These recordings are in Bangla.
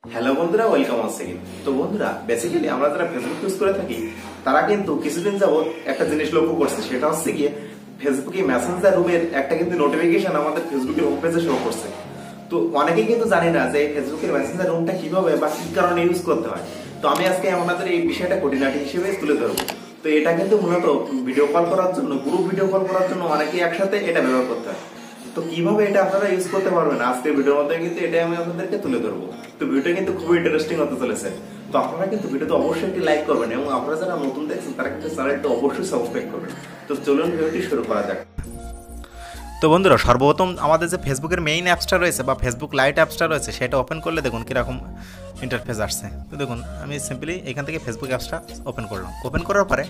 হ্যালো বন্ধুরা, ওয়েলকাম অনস अगेन। তো বন্ধুরা, বেসিক্যালি আমরা যারা ফেসবুক ইউজ করে থাকি তারা কিন্তু কিছুদিন যাবত একটা জিনিস লক্ষ্য করছে, সেটা হচ্ছে গিয়ে ফেসবুকে মেসেঞ্জার রুমের একটা কিন্তু নোটিফিকেশন আমাদের ফেসবুকের হোম পেজে শো করছে। তো অনেকেই কিন্তু জানি না যে ফেসবুকের মেসেঞ্জার রুমটা কিভাবে বা কি কারণে ইউজ করতে হয়। তো আমি আজকে আপনাদের এই বিষয়টা খুঁটিনাটি হিসেবে তুলে ধরবো। তো এটা কিন্তু মূলত ভিডিও কল করার জন্য, গ্রুপ ভিডিও কল করার জন্য অনেকেই একসাথে এটা ব্যবহার করতে হয়। তো কিভাবে এটা আপনারা ইউজ করতে পারবেন আজকের ভিডিওর মধ্যে কিন্তু এটাই আমি আপনাদেরকে তুলে ধরবো। তো ভিডিওটা কিন্তু খুবই ইন্টারেস্টিং হতে চলেছে। তো আপনারা কিন্তু ভিডিওতে অবশ্যই একটি লাইক করবেন এবং আপনারা যারা নতুন দেখছেন তারা কিন্তু চ্যানেলটা অবশ্যই সাবস্ক্রাইব করবেন। তো চলুন ভিডিওটি শুরু করা যাক। তো বন্ধুরা, সর্বপ্রথম আমাদের যে ফেসবুকের মেইন অ্যাপসটা রয়েছে বা ফেসবুক লাইট অ্যাপসটা রয়েছে সেটা ওপেন করলে দেখুন কীরকম ইন্টারফেস আসছে। তো দেখুন আমি সিম্পলি এখান থেকে ফেসবুক অ্যাপসটা ওপেন করলাম। ওপেন করার পরে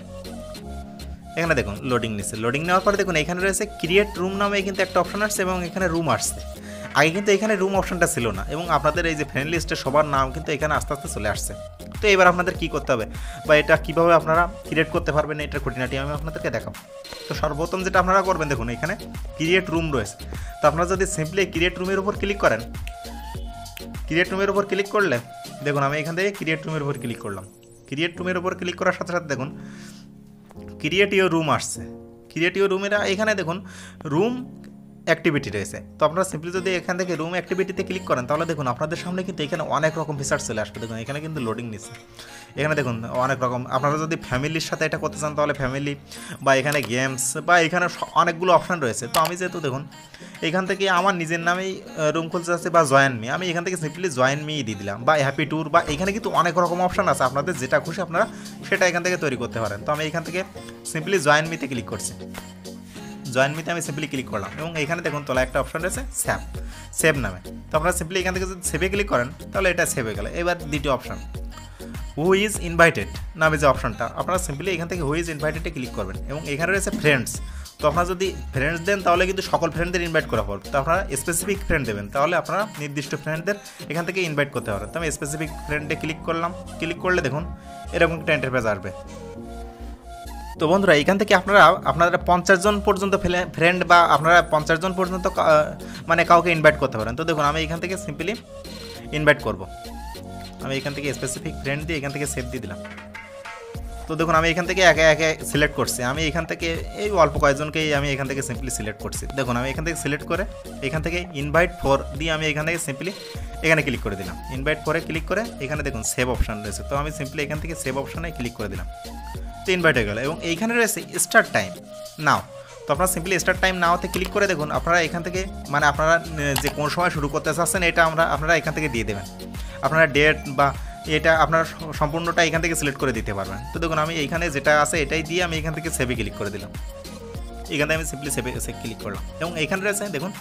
এখানে দেখুন লোডিং নিচ্ছে। লোডিং নেওয়ার পরে দেখুন এখানে রয়েছে ক্রিয়েট রুম নামে কিন্তু একটা অপশন আসছে এবং এখানে রুম আসছে। আগে কিন্তু এখানে রুম অপশনটা ছিল না এবং আপনাদের এই যে ফ্রেন্ড লিস্টে সবার নাম কিন্তু এখানে আস্তে আস্তে চলে আসছে। তো এবার আপনাদের কী করতে হবে বা এটা কীভাবে আপনারা ক্রিয়েট করতে পারবেন এটার খুঁটিনাটি আমি আপনাদেরকে দেখাবো। তো সর্বপ্রথম যেটা আপনারা করবেন, দেখুন এখানে ক্রিয়েট রুম রয়েছে। তো আপনারা যদি সিম্পলি ক্রিয়েট রুমের উপর ক্লিক করেন, ক্রিয়েট রুমের উপর ক্লিক করলে দেখুন আমি এখান থেকে ক্রিয়েট রুমের উপর ক্লিক করলাম। ক্রিয়েট রুমের উপর ক্লিক করার সাথে সাথে দেখুন ক্রিয়েট ইউর রুম আসছে। ক্রিয়েট ইউর রুমের এখানে দেখুন রুম অ্যাক্টিভিটি রয়েছে। তো আপনারা সিম্পলি যদি এখান থেকে রুম অ্যাক্টিভিটিতে ক্লিক করেন তাহলে দেখুন আপনাদের সামনে কিন্তু এখানে অনেক রকম ফিচার চলে আসবে। দেখুন এখানে কিন্তু লোডিং নিচ্ছে। এখানে দেখুন অনেক রকম, আপনারা যদি ফ্যামিলির সাথে এটা করতে চান তাহলে ফ্যামিলি, বা এখানে গেমস, বা এখানে অনেকগুলো অপশান রয়েছে। তো আমি যেহেতু দেখুন এখান থেকে আমার নিজের নামেই রুম খুলতে যাচ্ছে বা জয়েন মি, আমি এখান থেকে সিম্পলি জয়েন মি দিয়ে দিলাম, বা হ্যাপি ট্যুর, বা এখানে কিন্তু অনেক রকম অপশান আছে। আপনাদের যেটা খুশি আপনারা সেটা এখান থেকে তৈরি করতে পারেন। তো আমি এখান থেকে সিম্পলি জয়েন মিতে ক্লিক করছি। জয়েন মিতে আমি সিম্পলি ক্লিক করলাম এবং এখানে দেখুন তোলা একটা অপশন রয়েছে সেভ নামে। তো আপনারা সিম্পলি এখান থেকে যদি সেভে ক্লিক করেন তাহলে এটা সেভ হয়ে গেল। এবার দ্বিতীয় অপশন হু ইজ ইনভাইটেড নামে যে অপশনটা, আপনারা সিম্পলি এখান থেকে হু ইজ ইনভাইটেডে ক্লিক করবেন এবং এখানে রয়েছে ফ্রেন্ডস। তো আপনারা যদি ফ্রেন্ডস দেন তাহলে কিন্তু সকল ফ্রেন্ডদের ইনভাইট করা হবে। তো আপনারা স্পেসিফিক ফ্রেন্ড দেবেন, তাহলে আপনারা নির্দিষ্ট ফ্রেন্ডদের এখান থেকে ইনভাইট করতে পারেন। তো আমি স্পেসিফিক ফ্রেন্ডে ক্লিক করলাম। ক্লিক করলে দেখুন এরকম একটা ইন্টারফেস আসবে। তো বন্ধুরা, এখান থেকে আপনারা 50 জন পর্যন্ত ফ্রেন্ড বা আপনারা 50 জন পর্যন্ত মানে কাউকে ইনভাইট করতে পারেন। তো দেখুন আমি এখান থেকে সিম্পলি ইনভাইট করব। আমি এখান থেকে স্পেসিফিক ফ্রেন্ড দিয়ে এখান থেকে সেভ দিয়ে দিলাম। তো দেখুন আমি এখান থেকে একে একে সিলেক্ট করছি। আমি এখান থেকে এই অল্প কয়েকজনকেই আমি এখান থেকে সিম্পলি সিলেক্ট করছি। দেখুন আমি এখান থেকে সিলেক্ট করে এখান থেকে ইনভাইট ফর দিয়ে আমি এখান থেকে সিম্পলি এখানে ক্লিক করে দিলাম। ইনভাইট ফরে ক্লিক করে এখানে দেখুন সেভ অপশান রয়েছে। তো আমি সিম্পলি এখান থেকে সেভ অপশানে ক্লিক করে দিলাম। তো ইনভাইট হয়ে গেল এবং এইখানে রয়েছে স্টার্ট টাইম নাও। তো আপনারা সিম্পলি স্টার্ট টাইম নাওতে ক্লিক করে দেখুন আপনারা এখান থেকে মানে আপনারা যে কোন সময় শুরু করতে চাচ্ছেন এটা আপনারা এখান থেকে দিয়ে দেবেন। আপনারা ডেট বা এটা আপনারা সম্পূর্ণটা এখান থেকে সিলেক্ট করে দিতে পারবেন। তো দেখুন আমি এইখানে যেটা আছে এটাই দিয়ে আমি এখান থেকে সেভে ক্লিক করে দিলাম। এখানে আমি সিম্পলি সেভে ক্লিক করলাম এবং এখানে রয়েছে দেখুন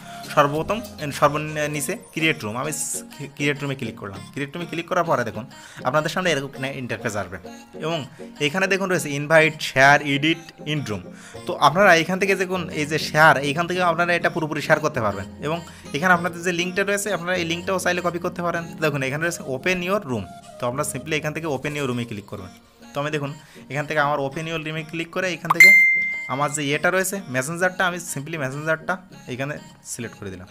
সর্বনিচে ক্রিয়েট রুম। আমি ক্রিয়েট রুমে ক্লিক করলাম। ক্রিয়েট রুমে ক্লিক করার পরে দেখুন আপনাদের সামনে এরকম ইন্টারফেস আসবে এবং এখানে দেখুন রয়েছে invite, share, edit, in room. তো আপনারা এখান থেকে দেখুন এই যে শেয়ার, এইখান থেকে আপনারা এটা পুরোপুরি শেয়ার করতে পারবেন এবং এখানে আপনাদের যে লিঙ্কটা রয়েছে আপনারা এই লিঙ্কটাও চাইলে কপি করতে পারেন। দেখুন এখানে রয়েছে ওপেন ইউর রুম। তো আমরা সিম্পলি এখান থেকে ওপেন ইউর রুমে ক্লিক করবেন। তো আমি দেখুন এখান থেকে আমার ওপেন ইউর রুমে ক্লিক করে এখান থেকে আমার যে এটা রয়েছে মেসেঞ্জারটা, আমি সিম্পলি মেসেঞ্জারটা এখানে সিলেক্ট করে দিলাম।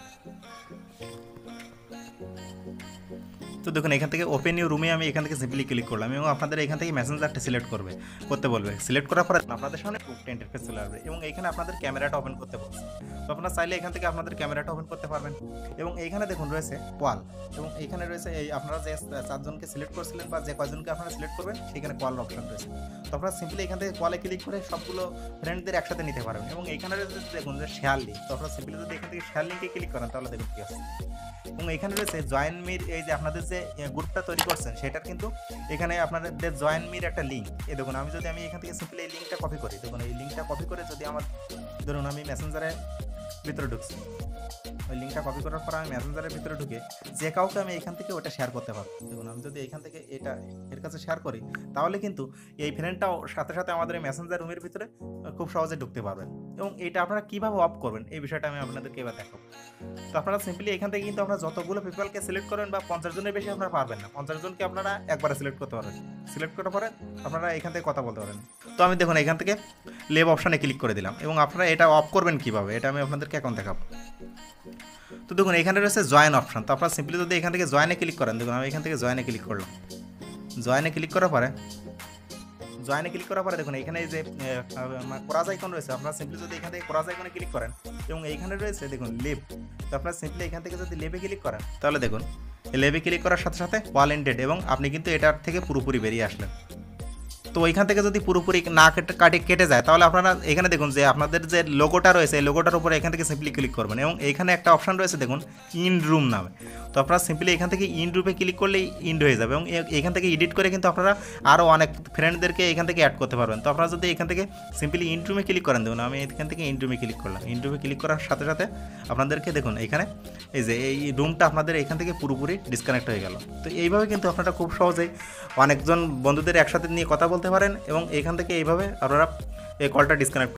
তো দেখুন এখান থেকে ওপেন ইউর রুমে আমি এখান থেকে সিম্পলি ক্লিক করলাম এবং আপনাদের এখান থেকে মেসেঞ্জারটা সিলেক্ট করতে বলবে। সিলেক্ট করার পরে আপনাদের সামনে একটা ইন্টারফেস চলে আসবে এবং এখানে আপনাদের ক্যামেরাটা ওপেন করতে বলছে। তো আপনারা চাইলে এখান থেকে আপনাদের ক্যামেরাটা ওপেন করতে পারবেন এবং এইখানে দেখুন রয়েছে কল এবং এইখানে রয়েছে এই আপনারা যে 4 জনকে সিলেক্ট করছিলেন বা যে কয়জনকে আপনারা সিলেক্ট করবেন সেখানে কল অপশন রয়েছে। তো আপনারা সিম্পলি এখান থেকে কলে ক্লিক করে সবগুলো ফ্রেন্ডদের একসাথে নিতে পারবেন এবং এইখানে রয়েছে দেখুন যে শেয়ার লিঙ্ক। তো আপনারা সিম্পলি যদি এখান থেকে শেয়ার লিঙ্কে ক্লিক করেন তাহলে দেখুন কি আছে এবং এখানে রয়েছে জয়েন মির, এই যে আপনাদের যে গ্রুপটা তৈরি করছেন সেটার কিন্তু এখানে আপনাদের জয়েন মির একটা লিঙ্ক। এই দেখুন আমি এখান থেকে সিম্পলি এই লিঙ্কটা কপি করি, দেখুন এই লিঙ্কটা কপি করে যদি আমার ধরুন আমি মেসেঞ্জারের ভিতরে ঢুকছি, ওই লিঙ্কটা কপি করার পর আমি মেসেঞ্জারের ভিতরে ঢুকে যে কাউকে আমি এখান থেকে ওটা শেয়ার করতে পারবো। দেখুন আমি যদি এখান থেকে এটা এর কাছে শেয়ার করি তাহলে কিন্তু এই ফ্রেন্ডটাও সাথে সাথে আমাদের এই মেসেঞ্জার রুমের ভিতরে খুব সহজে ঢুকতে পারবেন এবং এটা আপনারা কীভাবে অফ করবেন এই বিষয়টা আমি আপনাদেরকে এবার দেখাবো। তো আপনারা সিম্পলি এখান থেকে কিন্তু আপনারা যতগুলো পিপলকে সিলেক্ট করবেন বা 50 জনের বেশি আপনারা পারবেন না, 50 জনকে আপনারা একবারে সিলেক্ট করতে পারবেন। সিলেক্ট করার পরে আপনারা এখান থেকে কথা বলতে পারেন। তো আমি দেখুন এখান থেকে লেভ অপশানে ক্লিক করে দিলাম এবং আপনারা এটা অফ করবেন কীভাবে এটা আমি আপনাদেরকে এখন দেখাবো। তো দেখুন এখানে রয়েছে জয়েন অপশান। তো আপনারা সিম্পলি যদি এখান থেকে জয়েনে ক্লিক করেন, দেখুন আমি এখান থেকে জয়েনে ক্লিক করলাম। জয়েনে ক্লিক করার পরে দেখুন এখানে যে কোরাজ আইকন রয়েছে, আপনারা সিম্পলি যদি এখান থেকে কোরাজ আইকনে ক্লিক করেন এবং এইখানে রয়েছে দেখুন লেভ। তো আপনারা সিম্পলি এখান থেকে যদি লেভে ক্লিক করেন তাহলে দেখুন লেভে ক্লিক করার সাথে সাথে ওয়াল এন্ডেড এবং আপনি কিন্তু এটার থেকে পুরোপুরি বেরিয়ে আসলেন। তো ওইখান থেকে যদি পুরোপুরি না কেটে যায় তাহলে আপনারা এখানে দেখুন যে আপনাদের যে লোগোটা রয়েছে এই লোগোটার উপরে এখান থেকে সিম্পলি ক্লিক করবেন এবং এখানে একটা অপশান রয়েছে দেখুন ইন রুম নামে। তো আপনারা সিম্পলি এখান থেকে ইন রুমে ক্লিক করলেই ইন্ড হয়ে যাবে এবং এখান থেকে এডিট করে কিন্তু আপনারা আরও অনেক ফ্রেন্ডদেরকে এখান থেকে অ্যাড করতে পারবেন। তো আপনারা যদি এখান থেকে সিম্পলি ইন রুমে ক্লিক করেন, দেখুন আমি এখান থেকে ইন রুমে ক্লিক করলাম। ইন রুমে ক্লিক করার সাথে সাথে আপনাদেরকে দেখুন এখানে এই যে এই রুমটা আপনাদের এখান থেকে পুরোপুরি ডিসকানেক্ট হয়ে গেল। তো এইভাবে কিন্তু আপনারা খুব সহজেই অনেকজন বন্ধুদের একসাথে নিয়ে কথা বলতে পারেন এবং এখান থেকে এইভাবে আপনারা এই কলটা ডিসকানেক্ট